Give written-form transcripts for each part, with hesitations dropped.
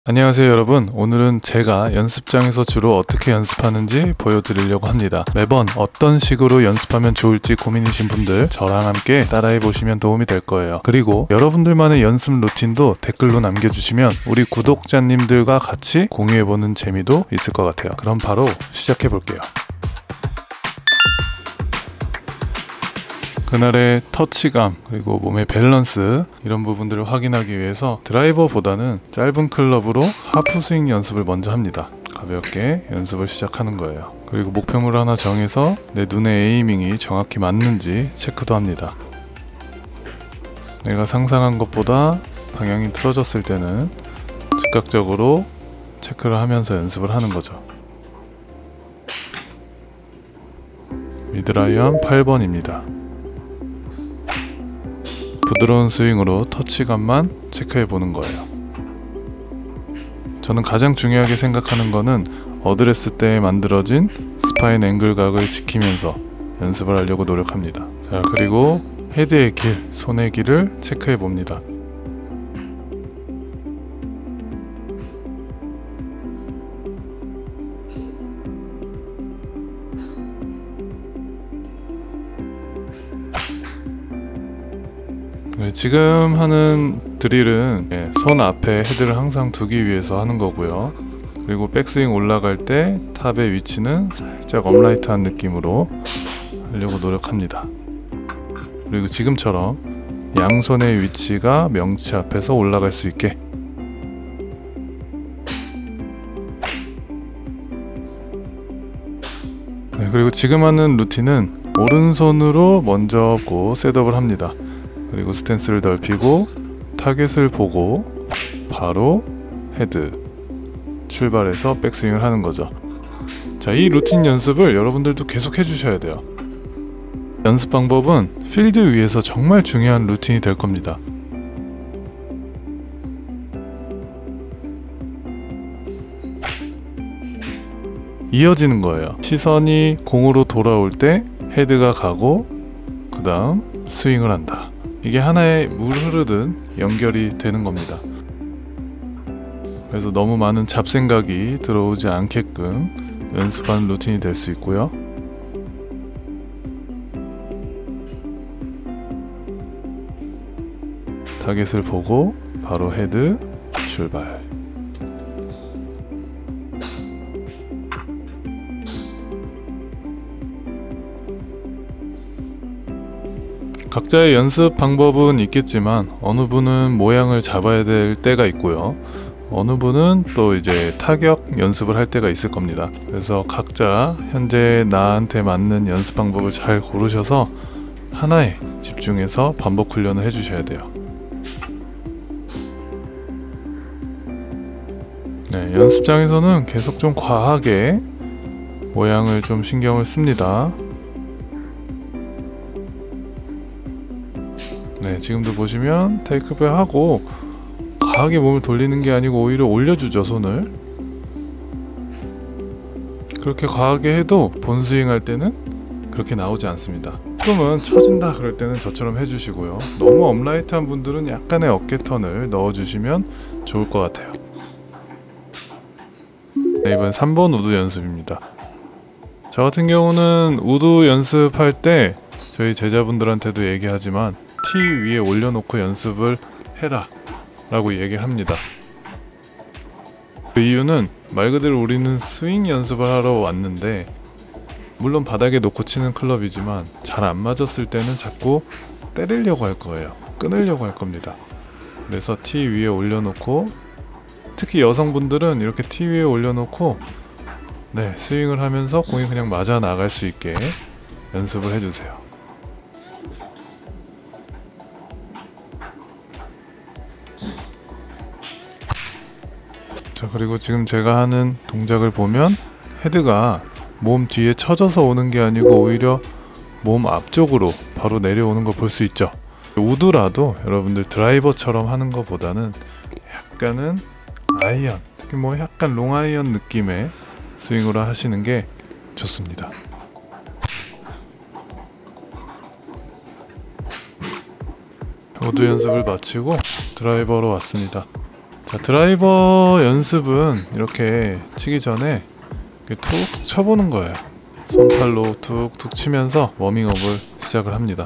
안녕하세요 여러분. 오늘은 제가 연습장에서 주로 어떻게 연습하는지 보여드리려고 합니다. 매번 어떤 식으로 연습하면 좋을지 고민이신 분들 저랑 함께 따라해 보시면 도움이 될 거예요. 그리고 여러분들만의 연습 루틴도 댓글로 남겨주시면 우리 구독자님들과 같이 공유해보는 재미도 있을 것 같아요. 그럼 바로 시작해 볼게요. 그날의 터치감 그리고 몸의 밸런스 이런 부분들을 확인하기 위해서 드라이버보다는 짧은 클럽으로 하프 스윙 연습을 먼저 합니다. 가볍게 연습을 시작하는 거예요. 그리고 목표물을 하나 정해서 내 눈의 에이밍이 정확히 맞는지 체크도 합니다. 내가 상상한 것보다 방향이 틀어졌을 때는 즉각적으로 체크를 하면서 연습을 하는 거죠. 미드라이언 8번입니다. 부드러운 스윙으로 터치감만 체크해 보는 거예요. 저는 가장 중요하게 생각하는 거는 어드레스 때 만들어진 스파인 앵글각을 지키면서 연습을 하려고 노력합니다. 자, 그리고 헤드의 길, 손의 길을 체크해 봅니다. 지금 하는 드릴은 손 앞에 헤드를 항상 두기 위해서 하는 거고요. 그리고 백스윙 올라갈 때 탑의 위치는 살짝 업라이트한 느낌으로 하려고 노력합니다. 그리고 지금처럼 양손의 위치가 명치 앞에서 올라갈 수 있게. 그리고 지금 하는 루틴은 오른손으로 먼저 셋업을 합니다. 그리고 스탠스를 넓히고 타겟을 보고 바로 헤드 출발해서 백스윙을 하는 거죠. 자, 이 루틴 연습을 여러분들도 계속 해주셔야 돼요. 연습 방법은 필드 위에서 정말 중요한 루틴이 될 겁니다. 이어지는 거예요. 시선이 공으로 돌아올 때 헤드가 가고 그 다음 스윙을 한다. 이게 하나의 물 흐르듯 연결이 되는 겁니다. 그래서 너무 많은 잡생각이 들어오지 않게끔 연습하는 루틴이 될 수 있고요. 타겟을 보고 바로 헤드 출발. 각자의 연습 방법은 있겠지만 어느 분은 모양을 잡아야 될 때가 있고요. 어느 분은 또 이제 타격 연습을 할 때가 있을 겁니다. 그래서 각자 현재 나한테 맞는 연습 방법을 잘 고르셔서 하나에 집중해서 반복 훈련을 해주셔야 돼요. 연습장에서는 계속 좀 과하게 모양을 좀 신경을 씁니다. 지금도 보시면 테이크백 하고 과하게 몸을 돌리는 게 아니고 오히려 올려주죠, 손을. 그렇게 과하게 해도 본스윙 할 때는 그렇게 나오지 않습니다. 조금은 처진다 그럴 때는 저처럼 해주시고요. 너무 업라이트한 분들은 약간의 어깨 턴을 넣어주시면 좋을 것 같아요. 이번 3번 우드 연습입니다. 저 같은 경우는 우드 연습할 때 저희 제자분들한테도 얘기하지만 티 위에 올려놓고 연습을 해라 라고 얘기합니다. 그 이유는 말 그대로 우리는 스윙 연습을 하러 왔는데 물론 바닥에 놓고 치는 클럽이지만 잘 안 맞았을 때는 자꾸 때리려고 할 거예요. 끊으려고 할 겁니다. 그래서 티 위에 올려놓고 특히 여성분들은 이렇게 티 위에 올려놓고 스윙을 하면서 공이 그냥 맞아 나갈 수 있게 연습을 해주세요. 자, 그리고 지금 제가 하는 동작을 보면 헤드가 몸 뒤에 쳐져서 오는 게 아니고 오히려 몸 앞쪽으로 바로 내려오는 걸 볼 수 있죠. 우드라도 여러분들 드라이버처럼 하는 것보다는 약간은 아이언, 특히 약간 롱아이언 느낌의 스윙으로 하시는 게 좋습니다. 우드 연습을 마치고 드라이버로 왔습니다. 자, 드라이버 연습은 이렇게 치기 전에 이렇게 툭툭 쳐보는 거예요. 손팔로 툭툭 치면서 워밍업을 시작을 합니다.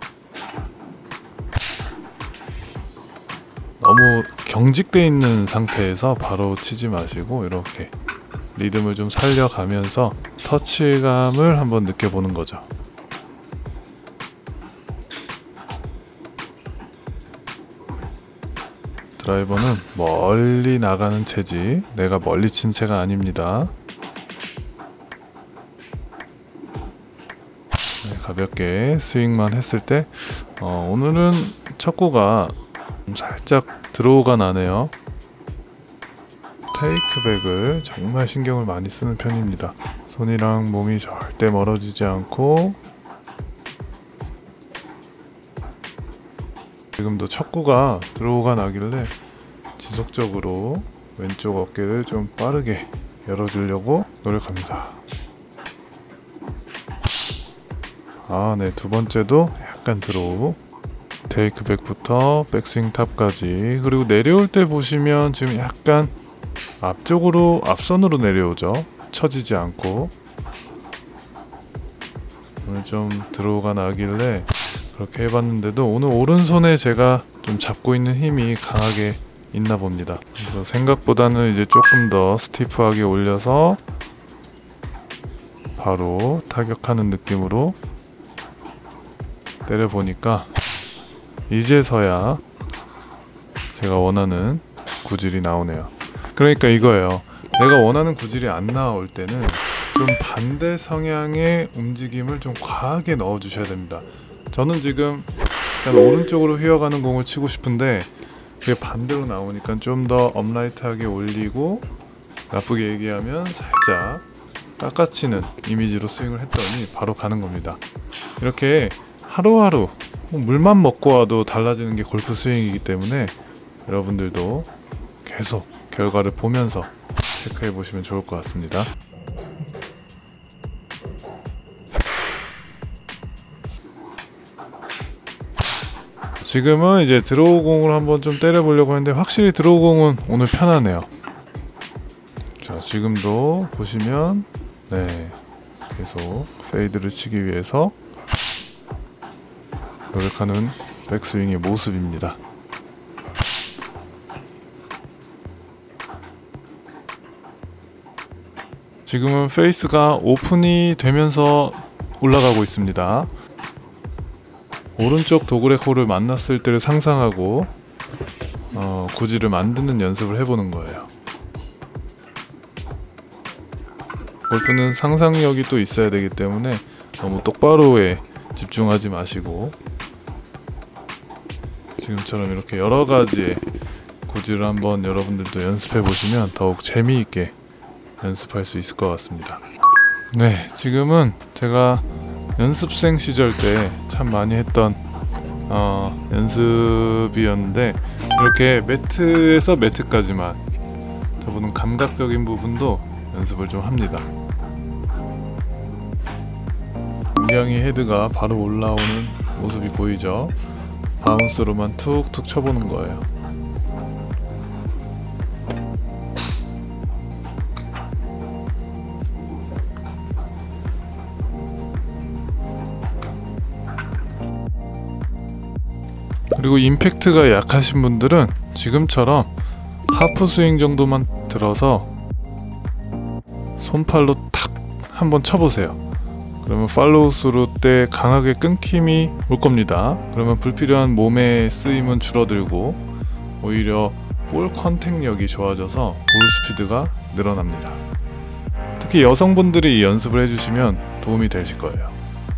너무 경직되어 있는 상태에서 바로 치지 마시고 이렇게 리듬을 좀 살려가면서 터치감을 한번 느껴보는 거죠. 드라이버는 멀리 나가는 채지 내가 멀리 친 채가 아닙니다. 네, 가볍게 스윙만 했을 때 오늘은 첫 구가 살짝 드로우가 나네요. 테이크백을 정말 신경을 많이 쓰는 편입니다. 손이랑 몸이 절대 멀어지지 않고, 지금도 첫 구가 드로우가 나길래 지속적으로 왼쪽 어깨를 좀 빠르게 열어주려고 노력합니다. 네, 두 번째도 약간 드로우. 테이크백부터 백스윙 탑까지, 그리고 내려올 때 보시면 지금 약간 앞선으로 내려오죠. 처지지 않고. 오늘 좀 드로우가 나길래 그렇게 해봤는데도 오늘 오른손에 제가 좀 잡고 있는 힘이 강하게 있나 봅니다. 그래서 생각보다는 이제 조금 더 스티프하게 올려서 바로 타격하는 느낌으로 때려보니까 이제서야 제가 원하는 구질이 나오네요. 그러니까 이거예요. 내가 원하는 구질이 안 나올 때는 좀 반대 성향의 움직임을 좀 과하게 넣어 주셔야 됩니다. 저는 지금 약간 오른쪽으로 휘어가는 공을 치고 싶은데 그게 반대로 나오니까 좀 더 업라이트하게 올리고, 나쁘게 얘기하면 살짝 깎아치는 이미지로 스윙을 했더니 바로 가는 겁니다. 이렇게 하루하루 물만 먹고 와도 달라지는 게 골프 스윙이기 때문에 여러분들도 계속 결과를 보면서 체크해 보시면 좋을 것 같습니다. 지금은 이제 드로우 공을 한번 좀 때려 보려고 했는데 확실히 드로우 공은 오늘 편하네요. 자, 지금도 보시면 계속 페이드를 치기 위해서 노력하는 백스윙의 모습입니다. 지금은 페이스가 오픈이 되면서 올라가고 있습니다. 오른쪽 도그렉 홀을 만났을 때를 상상하고 구질을 만드는 연습을 해보는 거예요. 골프는 상상력이 또 있어야 되기 때문에 너무 똑바로에 집중하지 마시고 지금처럼 이렇게 여러 가지의 구질을 한번 여러분들도 연습해 보시면 더욱 재미있게 연습할 수 있을 것 같습니다. 네, 지금은 제가 연습생 시절 때 참 많이 했던 연습이었는데 이렇게 매트에서 매트까지만, 저분은 감각적인 부분도 연습을 좀 합니다. 굉장히 헤드가 바로 올라오는 모습이 보이죠? 바운스로만 툭툭 쳐보는 거예요. 그리고 임팩트가 약하신 분들은 지금처럼 하프 스윙 정도만 들어서 손팔로 탁 한번 쳐보세요. 그러면 팔로우 스루 때 강하게 끊김이 올 겁니다. 그러면 불필요한 몸의 쓰임은 줄어들고 오히려 볼 컨택력이 좋아져서 볼 스피드가 늘어납니다. 특히 여성분들이 이 연습을 해주시면 도움이 되실 거예요.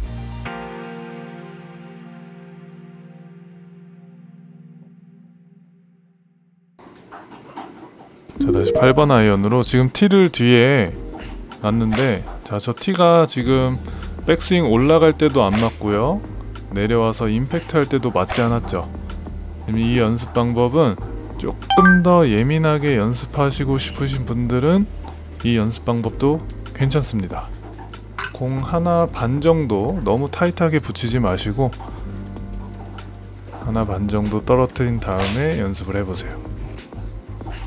자, 다시 8번 아이언으로 지금 티를 뒤에 놨는데, 자, 저 티가 지금 백스윙 올라갈 때도 안 맞고요, 내려와서 임팩트 할 때도 맞지 않았죠. 이 연습 방법은 조금 더 예민하게 연습하시고 싶으신 분들은 이 연습 방법도 괜찮습니다. 공 하나 반 정도 너무 타이트하게 붙이지 마시고 하나 반 정도 떨어뜨린 다음에 연습을 해보세요.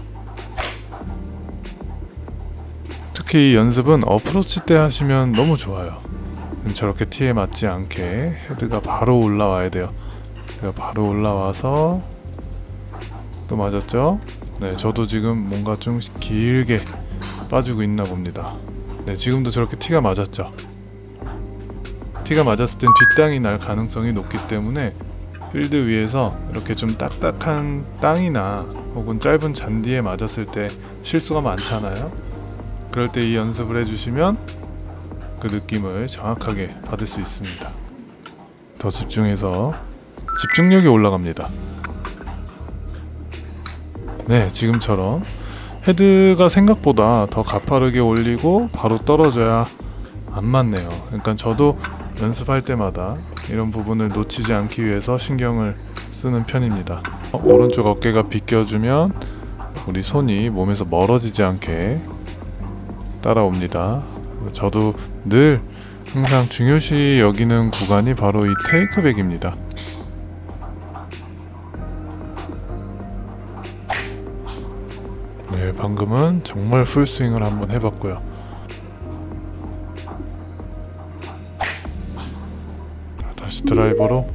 특히 이 연습은 어프로치 때 하시면 너무 좋아요. 저렇게 티에 맞지 않게 헤드가 바로 올라와야 돼요. 바로 올라와서 또 맞았죠? 네, 저도 지금 뭔가 좀 길게 빠지고 있나 봅니다. 네, 지금도 저렇게 티가 맞았죠? 티가 맞았을 땐 뒷땅이 날 가능성이 높기 때문에 필드 위에서 이렇게 좀 딱딱한 땅이나 혹은 짧은 잔디에 맞았을 때 실수가 많잖아요. 그럴 때 이 연습을 해주시면 그 느낌을 정확하게 받을 수 있습니다. 더 집중해서 집중력이 올라갑니다. 네, 지금처럼 헤드가 생각보다 더 가파르게 올리고 바로 떨어져야 안 맞네요. 그러니까 저도 연습할 때마다 이런 부분을 놓치지 않기 위해서 신경을 쓰는 편입니다. 오른쪽 어깨가 비껴주면 우리 손이 몸에서 멀어지지 않게 따라옵니다. 저도 늘 항상 중요시 여기는 구간이 바로 이 테이크백입니다. 네, 방금은 정말 풀스윙을 한번 해봤고요. 다시 드라이버로.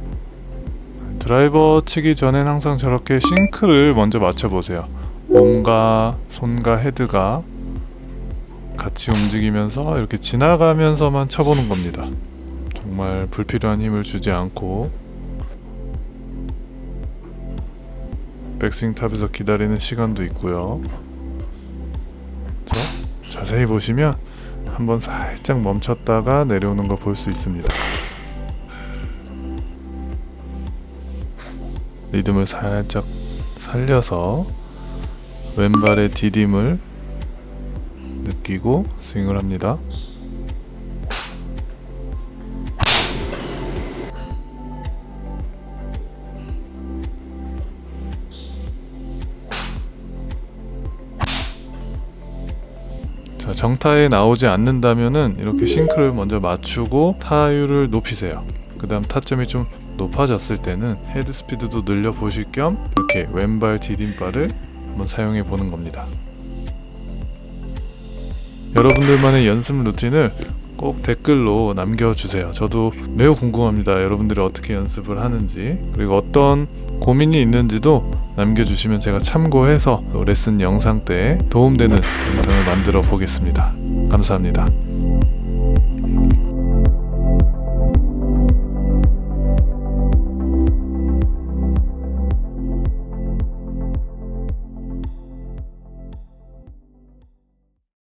드라이버 치기 전엔 항상 저렇게 싱크를 먼저 맞춰보세요. 몸과 손과 헤드가 같이 움직이면서 이렇게 지나가면서만 쳐보는 겁니다. 정말 불필요한 힘을 주지 않고 백스윙 탑에서 기다리는 시간도 있고요. 자세히 보시면 한번 살짝 멈췄다가 내려오는 걸 볼 수 있습니다. 리듬을 살짝 살려서 왼발의 디딤을 느끼고 스윙을 합니다. 자, 정타에 나오지 않는다면은 이렇게 싱크를 먼저 맞추고 타율을 높이세요. 그 다음 타점이 좀 높아졌을 때는 헤드 스피드도 늘려 보실 겸 이렇게 왼발 디딤발을 한번 사용해 보는 겁니다. 여러분들만의 연습 루틴을 꼭 댓글로 남겨주세요. 저도 매우 궁금합니다. 여러분들이 어떻게 연습을 하는지, 그리고 어떤 고민이 있는지도 남겨주시면 제가 참고해서 레슨 영상 때 도움되는 영상을 만들어 보겠습니다. 감사합니다.